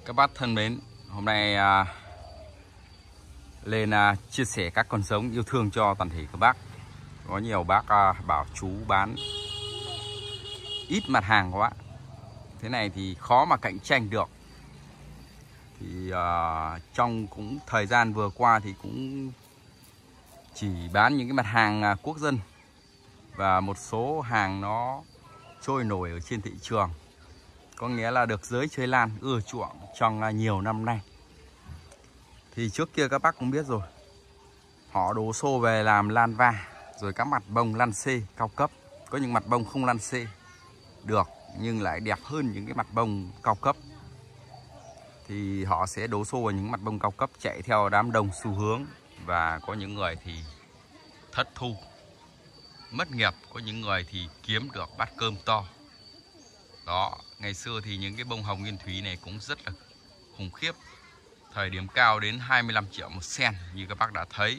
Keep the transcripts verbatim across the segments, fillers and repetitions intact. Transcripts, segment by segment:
Các bác thân mến, hôm nay à, lên à, chia sẻ các con giống yêu thương cho toàn thể các bác. Có nhiều bác à, bảo chú bán ít mặt hàng quá, thế này thì khó mà cạnh tranh được. Thì à, trong cũng thời gian vừa qua thì cũng chỉ bán những cái mặt hàng à, quốc dân và một số hàng nó trôi nổi ở trên thị trường, có nghĩa là được giới chơi lan ưa chuộng trong nhiều năm nay. Thì trước kia các bác cũng biết rồi, họ đổ xô về làm lan va, rồi các mặt bông lan C cao cấp. Có những mặt bông không lan C được nhưng lại đẹp hơn những cái mặt bông cao cấp, thì họ sẽ đổ xô vào những mặt bông cao cấp, chạy theo đám đông xu hướng. Và có những người thì thất thu, mất nghiệp, có những người thì kiếm được bát cơm to. Đó, ngày xưa thì những cái bông hồng nguyên thúy này cũng rất là khủng khiếp, thời điểm cao đến hai mươi lăm triệu một sen như các bác đã thấy.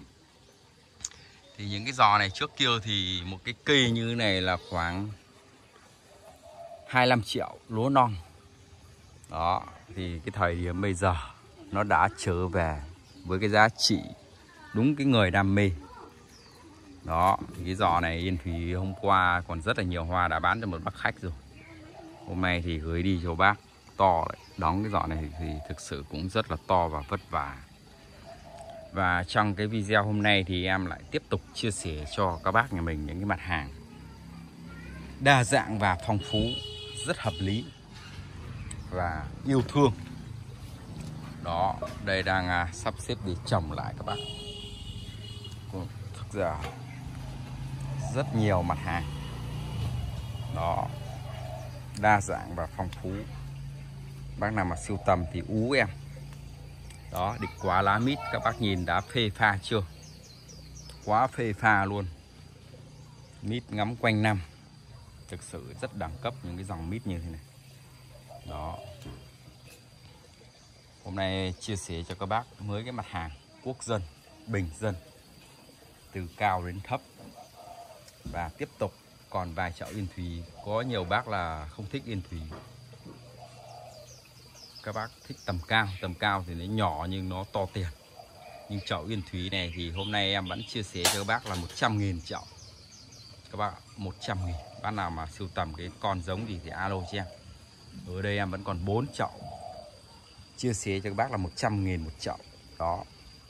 Thì những cái giò này trước kia thì một cái cây như thế này là khoảng hai mươi lăm triệu lúa non. Đó, thì cái thời điểm bây giờ nó đã trở về với cái giá trị đúng cái người đam mê. Đó, thì cái giò này Yên Thủy hôm qua còn rất là nhiều hoa đã bán cho một bác khách rồi. Hôm nay thì gửi đi cho bác to lại. Đóng cái giỏ này thì, thì thực sự cũng rất là to và vất vả. Và trong cái video hôm nay thì em lại tiếp tục chia sẻ cho các bác nhà mình những cái mặt hàng đa dạng và phong phú, rất hợp lý và yêu thương. Đó, đây đang à, sắp xếp để trồng lại các bác. Thực ra rất nhiều mặt hàng. Đó, đa dạng và phong phú. Bác nào mà sưu tầm thì ú em. Đó, địch quá lá mít, các bác nhìn đã phê pha chưa? Quá phê pha luôn. Mít ngắm quanh năm. Thực sự rất đẳng cấp những cái dòng mít như thế này. Đó. Hôm nay chia sẻ cho các bác mới cái mặt hàng quốc dân, bình dân, từ cao đến thấp. Và tiếp tục còn vài chậu Yên Thủy. Có nhiều bác là không thích Yên Thủy, các bác thích tầm cao. Tầm cao thì nó nhỏ nhưng nó to tiền. Nhưng chậu Yên Thủy này thì hôm nay em vẫn chia sẻ cho các bác là một trăm nghìn chậu. Các bác một trăm nghìn. Bác nào mà sưu tầm cái con giống gì thì alo cho em. Ở đây em vẫn còn bốn chậu, chia sẻ cho các bác là một trăm nghìn một chậu. Đó,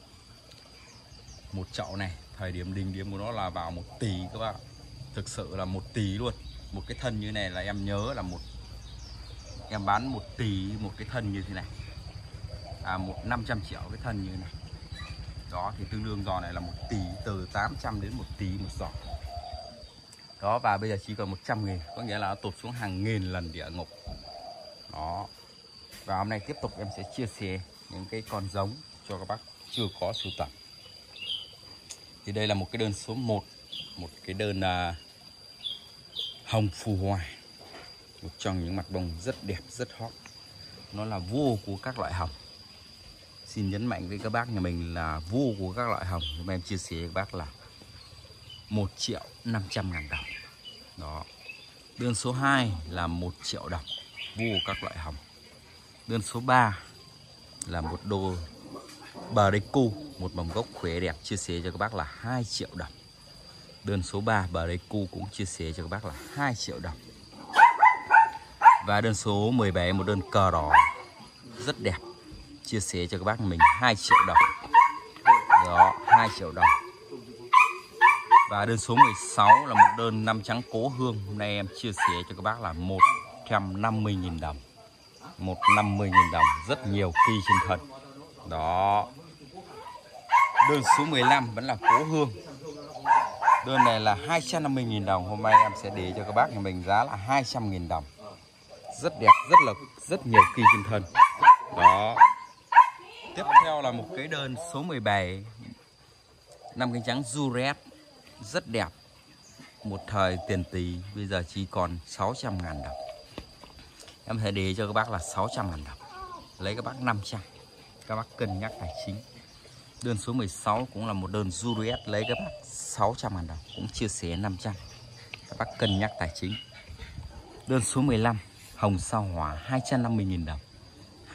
một chậu này thời điểm đỉnh điểm của nó là vào một tỷ các bác. Thực sự là một tỷ luôn. Một cái thân như này là em nhớ là một em bán một tỷ một cái thân như thế này. À, một năm trăm triệu cái thân như thế này. Đó, thì tương đương giò này là một tỷ, từ tám trăm đến một tỷ một giò. Đó, và bây giờ chỉ còn một trăm nghìn, có nghĩa là nó tụt xuống hàng nghìn lần địa ngục. Đó. Và hôm nay tiếp tục em sẽ chia sẻ những cái con giống cho các bác chưa có sưu tầm. Thì đây là một cái đơn số một, một cái đơn uh, hồng phù hoài, một trong những mặt bông rất đẹp, rất hot. Nó là vua của các loại hồng. Xin nhấn mạnh với các bác nhà mình là vua của các loại hồng. Hôm em chia sẻ với các bác là một triệu năm trăm ngàn đồng. Đó. Đơn số hai là một triệu đồng, vua các loại hồng. Đơn số ba là một đô bờ đế cu, một mầm gốc khỏe đẹp, chia sẻ cho các bác là hai triệu đồng. Đơn số ba bờ đế cu cũng chia sẻ cho các bác là hai triệu đồng. Và đơn số mười bảy, một đơn cờ đỏ rất đẹp, chia sẻ cho các bác mình hai triệu đồng. Đó, hai triệu đồng. Và đơn số mười sáu là một đơn năm trắng cố hương. Hôm nay em chia sẻ cho các bác là một trăm năm mươi nghìn đồng. một trăm năm mươi nghìn đồng, rất nhiều kỳ trên thân. Đó. Đơn số mười lăm vẫn là cố hương. Đơn này là hai trăm năm mươi nghìn đồng. Hôm nay em sẽ để cho các bác nhà mình giá là hai trăm nghìn đồng. Rất đẹp, rất là rất nhiều kỳ trên thân. Đó. Tiếp theo là một cái đơn số mười bảy, năm cánh trắng Juret, rất đẹp. Một thời tiền tỷ, bây giờ chỉ còn sáu trăm ngàn đồng. Em sẽ để cho các bác là sáu trăm ngàn đồng. Lấy các bác năm trăm. Các bác cân nhắc tài chính. Đơn số mười sáu cũng là một đơn Juret, lấy các bác sáu trăm ngàn đồng, cũng chia sẻ năm trăm. Các bác cân nhắc tài chính. Đơn số mười lăm hồng sao hỏa hai trăm năm mươi nghìn đồng.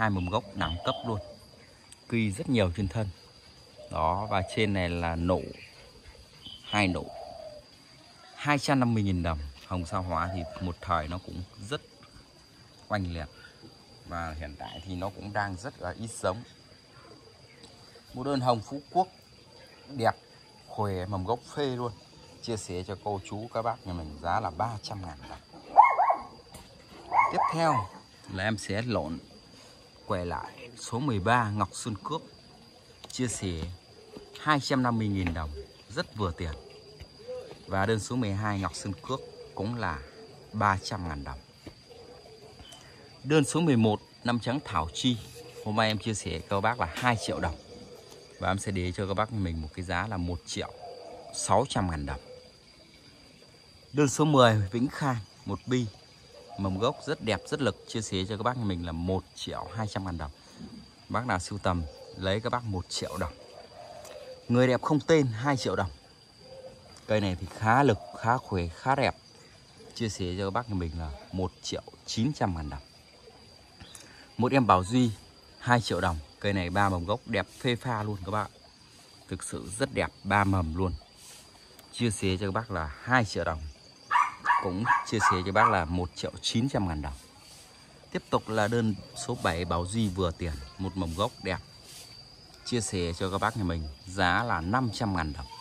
hai mầm gốc đẳng cấp luôn. Cây rất nhiều trên thân. Đó, và trên này là nổ, hai nổ. hai trăm năm mươi nghìn đồng. Hồng Sao Hóa thì một thời nó cũng rất oanh liệt. Và hiện tại thì nó cũng đang rất là ít giống. Một đơn hồng Phú Quốc đẹp, khỏe, mầm gốc phê luôn. Chia sẻ cho cô chú các bác nhà mình giá là ba trăm ngàn đồng. Tiếp theo là em sẽ lộn quay lại số mười ba Ngọc Xuân Cước. Chia sẻ hai trăm năm mươi nghìn đồng, rất vừa tiền. Và đơn số mười hai Ngọc Xuân Cước cũng là ba trăm ngàn đồng. Đơn số mười một Năm Trắng Thảo Chi, hôm nay em chia sẻ các bác là hai triệu đồng. Và em sẽ để cho các bác mình một cái giá là một triệu sáu trăm ngàn đồng. Đơn số mười Vĩnh Khang, một bi, mầm gốc rất đẹp, rất lực. Chia sẻ cho các bác mình là một triệu hai trăm ngàn đồng. Bác nào sưu tầm lấy các bác một triệu đồng. Người đẹp không tên hai triệu đồng. Cây này thì khá lực, khá khỏe, khá đẹp. Chia sẻ cho các bác nhà mình là một triệu chín trăm ngàn đồng. Một em Bảo Duy hai triệu đồng. Cây này ba mầm gốc đẹp phê pha luôn các bạn. Thực sự rất đẹp, ba mầm luôn. Chia sẻ cho các bác là hai triệu đồng. Cũng chia sẻ cho các bác là một triệu chín trăm ngàn đồng. Tiếp tục là đơn số bảy Bảo Duy vừa tiền, một mầm gốc đẹp. Chia sẻ cho các bác nhà mình giá là năm trăm ngàn đồng.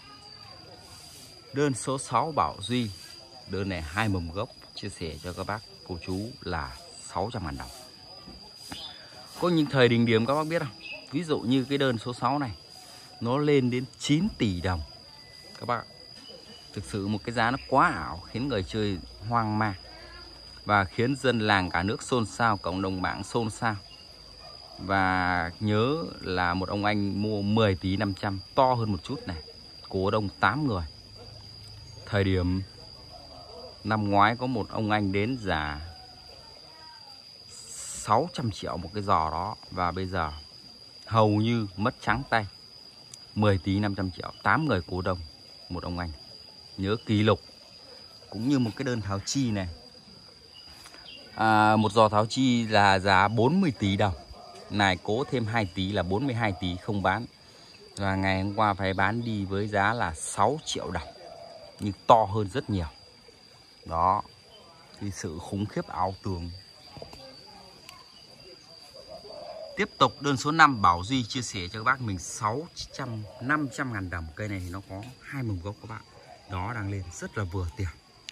Đơn số sáu Bảo Duy, đơn này hai mầm gốc, chia sẻ cho các bác cô chú là sáu trăm ngàn đồng. Có những thời đỉnh điểm các bác biết không? Ví dụ như cái đơn số sáu này, nó lên đến chín tỷ đồng. Các bác, thực sự một cái giá nó quá ảo, khiến người chơi hoang mang. Và khiến dân làng cả nước xôn xao, cộng đồng mạng xôn xao. Và nhớ là một ông anh mua mười tỷ năm trăm, to hơn một chút này. Cổ đông tám người. Thời điểm năm ngoái có một ông anh đến giá sáu trăm triệu một cái giò đó. Và bây giờ hầu như mất trắng tay. Mười tỷ năm trăm triệu, tám người cổ đông, một ông anh. Nhớ kỷ lục. Cũng như một cái đơn Thảo Chi này, à, một giò Thảo Chi là giá bốn mươi tỷ đồng. Này cố thêm hai tí là bốn mươi hai tỷ không bán. Và ngày hôm qua phải bán đi với giá là sáu triệu đồng. Nhưng to hơn rất nhiều. Đó, thì sự khủng khiếp ảo tưởng. Tiếp tục đơn số năm Bảo Duy, chia sẻ cho các bác mình sáu trăm, năm trăm ngàn đồng. Cây này thì nó có hai mầm gốc các bạn. Đó, đang lên rất là vừa tiền.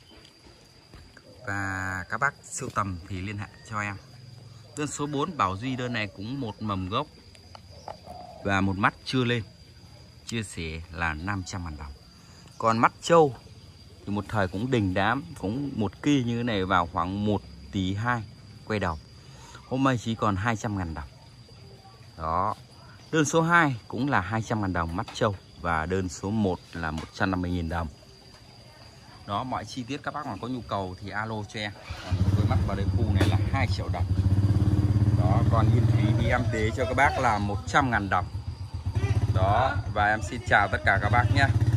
Và các bác sưu tầm thì liên hệ cho em. Đơn số bốn Bảo Duy, đơn này cũng một mầm gốc và một mắt chưa lên. Chia sẻ là năm trăm ngàn đồng. Còn mắt trâu thì một thời cũng đình đám, cũng một kỳ như thế này vào khoảng một tỷ hai quay đầu. Hôm nay chỉ còn hai trăm ngàn đồng. Đó. Đơn số hai cũng là hai trăm ngàn đồng mắt trâu. Và đơn số một là một trăm năm mươi nghìn đồng. Đó, mọi chi tiết các bác mà có nhu cầu thì alo cho em. Còn với mắt vào đây khu này là hai triệu đồng. Đó, còn yên thúy thì em để cho các bác là một trăm ngàn đồng. Đó, và em xin chào tất cả các bác nhé.